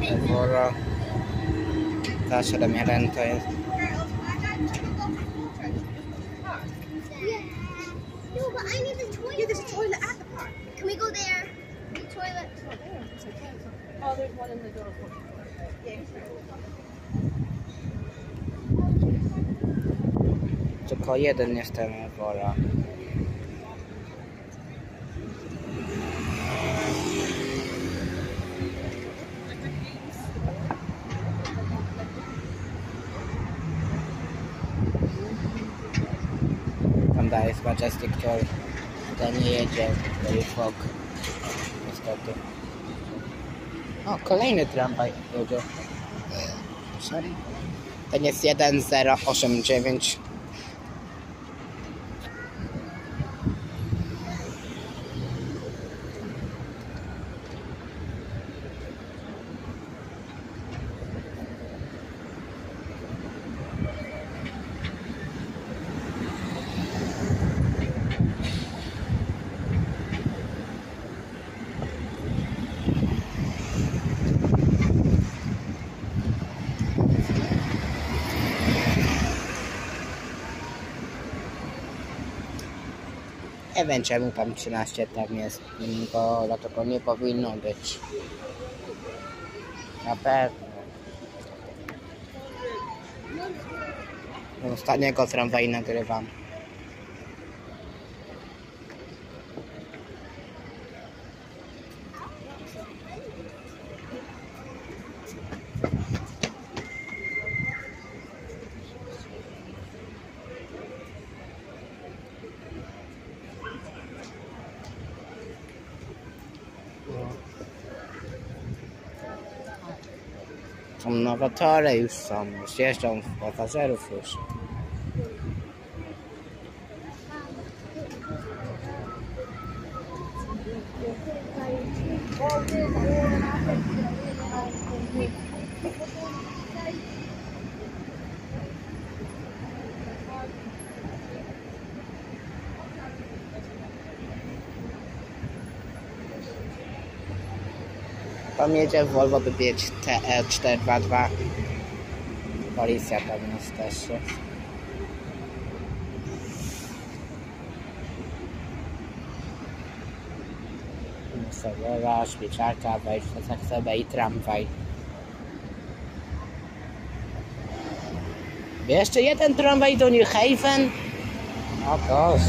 Wora. Ta 7-1 to jest. No, but I need the toilet. Yeah, there's a toilet at the park. Can we go there? The toilet's not there. It's okay. Oh, there's one in the door. Yeah. Tylko jeden jest ten Wora. Tam dalej jest Majestic, który ten nie jedzie, Very Fog. Niestety. O, kolejny tramwaj jedzie. Sorry. Ten jest 1089. Nie wiem czemu tam 13 tam jest, bo dlatego nie powinno być. Na pewno. Ostatniego tramwaju nagrywam. Są nowe tory już są, już jeżdżą pasażerów już. Tam jedzie Volvo, by biec TR422. Policja tam jest też. Solowa, szpiczarka, wejście za chcę i tramwaj. Jeszcze jeden tramwaj do New Haven? O proszę.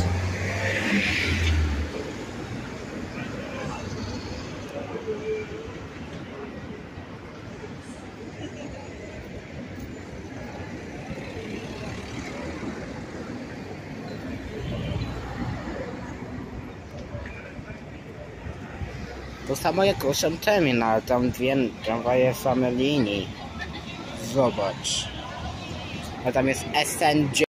To samo jak Ocean Terminal, tam dwie tramwaje same linii. Zobacz. A tam jest SNG.